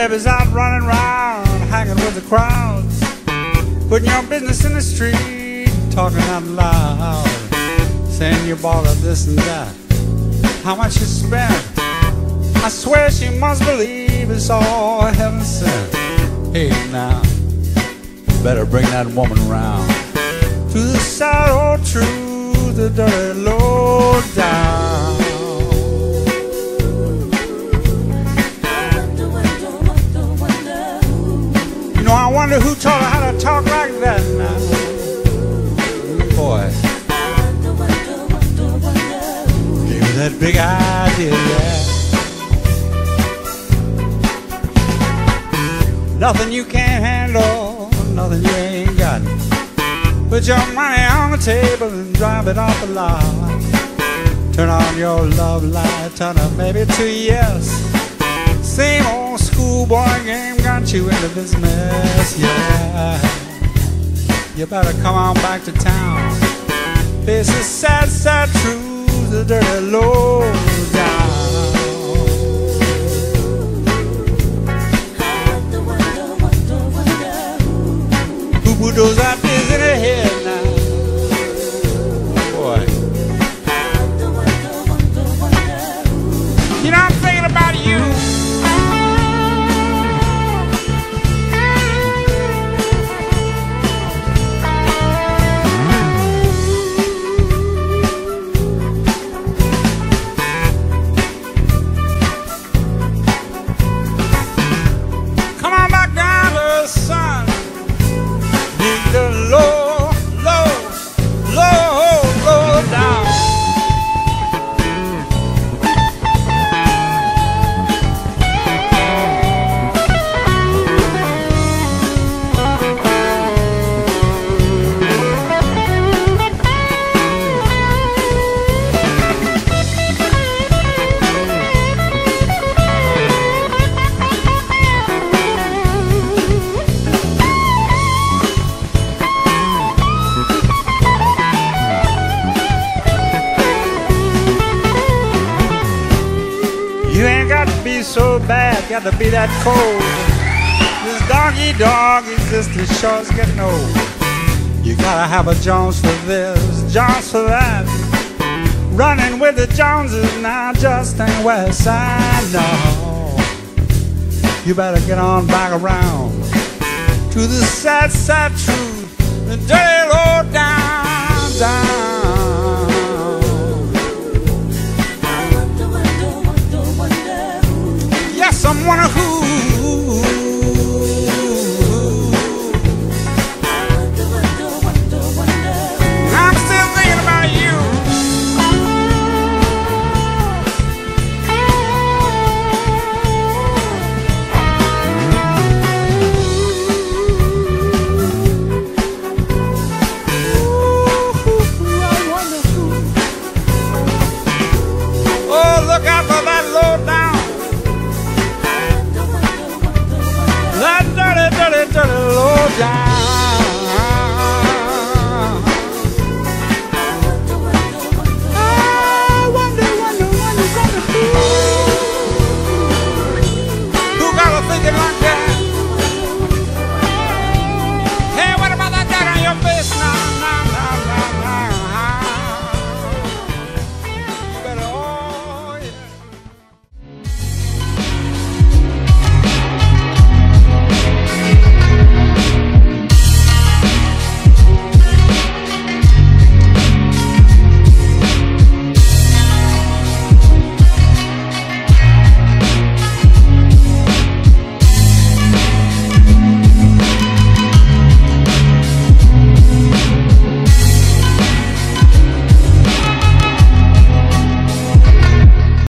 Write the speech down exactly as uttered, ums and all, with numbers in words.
baby's out running around, hanging with the crowds, putting your business in the street, talking out loud, saying you bought her this and that, how much you spent. I swear she must believe it's all heaven sent. Hey now, better bring that woman around to the sad old truth, the dirty lowdown. You know, I wonder who taught her how to talk like that now. Boy, gave me that big idea, yeah. Nothing you can't handle, nothing you ain't got. Put your money on the table and drive it off the lot. Turn on your love light, turn up maybe to yes. Same old schoolboy game got you into this mess, yeah. You better come on back to town. Face the sad, sad truth, the dirty lowdown. Who put those ideas in her head now? Boy, you know, I'm thinking about you. Come on back down to the sun. The low, low, low, low down. You ain't got to be so bad, got to be that cold. This doggy dog existence sure is getting old. You gotta have a Jones for this, Jones for that. Running with the Joneses now just ain't West Side, no. You better get on back around to the sad, sad truth, the dirty low down, down. Someone who I'm still thinking about you. I wonder who. Oh, look out for that low down. That dirty, dirty, dirty low down.